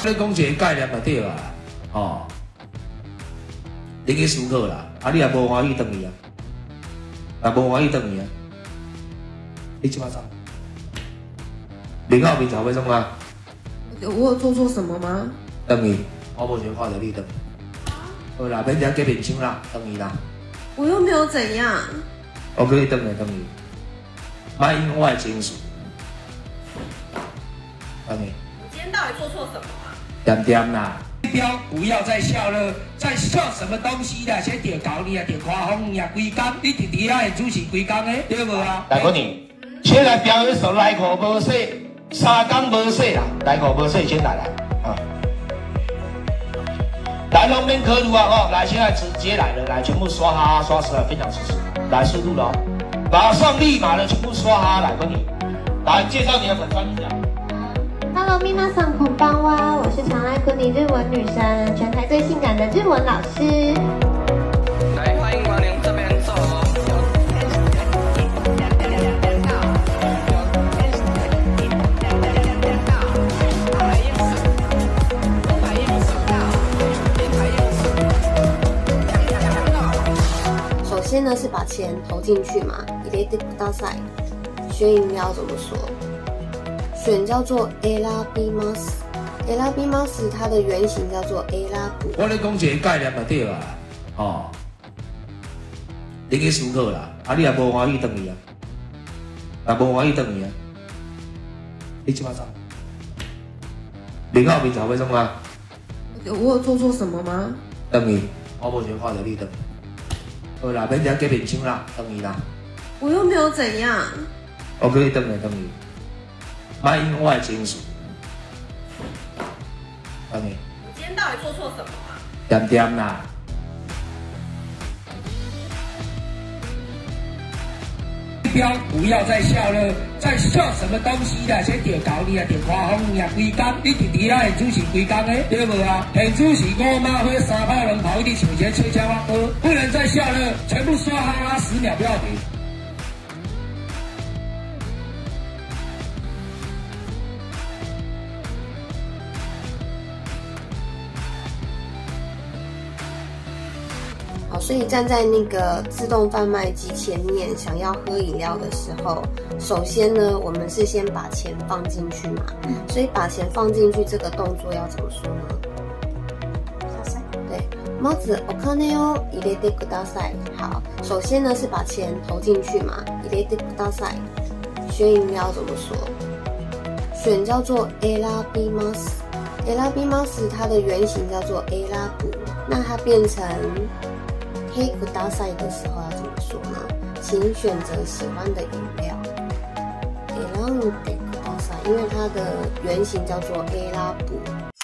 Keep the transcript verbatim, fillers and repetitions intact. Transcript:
你讲一个概念就对啊，哦，你去思考啦，啊，你也无欢喜转去啊，啊，无欢喜转去啊，你即马走，面口面朝要创啊？ 我有做错什么吗？ 转去，我无想看到你转。好啦，免遮结面伤啦，转去啦。 我又没有怎样。 我叫你转来转去，莫影响我的情绪。转去。 你今天到底做错什么啊？ 点点啦。标不要再笑了，在笑什么东西啦？先点搞你啊，点夸风呀，规工你伫伫遐现主持规工诶，对无啊？ 大哥你，先来表演首内裤无洗，三工无洗啦，内裤无洗先来来啊！来拢免考虑啊哦，来现在直接来了，来全部刷哈哈刷十来分享试试，来速度了哦，马上立马的全部刷哈哈来跟你，来介绍你的粉专一下。 Hello， 皆さんこんばんは，我是常来跟你日文女神，全台最性感的日文老师。 来，欢迎光临这边坐哦。 首先呢是把钱投进去嘛，入れてください。学音要怎么说？选叫做 elabimas，elabimas 它的原型叫做 elabu。 我咧讲一个概念就对啊，哦，你去思考啦，啊，你也无欢喜转去啊，啊，无欢喜转去啊，你即马走，面口面朝要创啊？ 我有做错什么吗？ 转去，我无想看到你转。好啦，免遮结面伤啦，转去啦。 我又没有怎样。 我叫你转来转去。莫影响我的情绪。转去。 你今天到底做错什么啊？ 点点啦。标不要再笑了，在笑什么东西啦？先点搞你啊，点夸风呀，规工你伫伫遐现主持规工诶，对无啊？现主持五马火三炮龙跑，一直抢钱吹枪啊！呃，不能再笑了，全部刷哈哈，十秒不要停。 好，所以站在那个自动贩卖机前面，想要喝饮料的时候，首先呢，我们是先把钱放进去嘛。所以把钱放进去这个动作要怎么说呢？对，まずお金を入れてください。好，首先呢是把钱投进去嘛，入れてください。学音要怎么说？选叫做 elabimas，elabimas 它的原型叫做 elabu， 那它变成黑ください的时候要怎么说呢？请选择喜欢的饮料。選んでください，因为它的原型叫做 elabu。